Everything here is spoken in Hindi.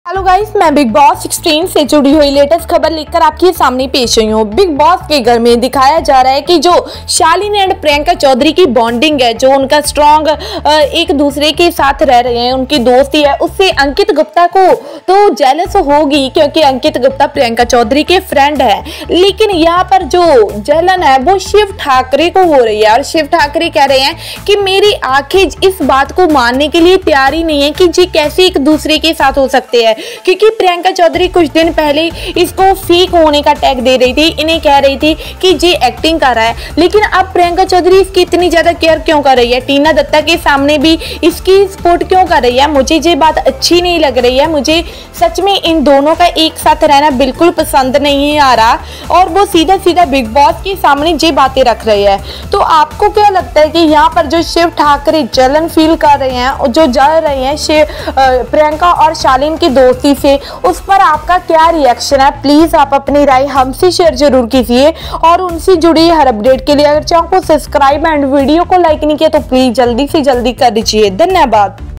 हेलो गाइस, मैं बिग बॉस 16 से जुड़ी हुई लेटेस्ट खबर लेकर आपके सामने पेश हुई हूँ। बिग बॉस के घर में दिखाया जा रहा है कि जो शालीन एंड प्रियंका चौधरी की बॉन्डिंग है, जो उनका स्ट्रॉन्ग एक दूसरे के साथ रह रहे हैं, उनकी दोस्ती है, उससे अंकित गुप्ता को तो जेलस होगी क्योंकि अंकित गुप्ता प्रियंका चौधरी के फ्रेंड है। लेकिन यहाँ पर जो जलन है वो शिव ठाकरे को हो रही है और शिव ठाकरे कह रहे हैं कि मेरी आंखें इस बात को मानने के लिए तैयार ही नहीं है कि जी कैसे एक दूसरे के साथ हो सकते हैं, क्योंकि प्रियंका चौधरी कुछ दिन पहले इसको फेक होने का टैग दे रही थी, इन्हें कह रही थी कि जी एक्टिंग कर रहा है। लेकिन अब प्रियंका चौधरी इसकी इतनी ज्यादा केयर क्यों कर रही है, टीना दत्ता के सामने भी इसकी सपोर्ट क्यों कर रही है, मुझे ये बात अच्छी नहीं लग रही है। मुझे सच में इन दोनों का एक साथ रहना बिल्कुल पसंद नहीं आ रहा और वो सीधा सीधा बिग बॉस के सामने ये बातें रख रही है। तो आपको क्या लगता है कि यहाँ पर जो शिव ठाकरे जलन फील कर रहे हैं, जो जल रहे हैं प्रियंका और शालीन की दोस्ती से, उस पर आपका क्या रिएक्शन है? प्लीज आप अपनी राय हमसे शेयर जरूर कीजिए और उनसे जुड़ी हर अपडेट के लिए अगर चैनल को सब्सक्राइब एंड वीडियो को लाइक नहीं किया तो प्लीज जल्दी से जल्दी कर दीजिए। धन्यवाद।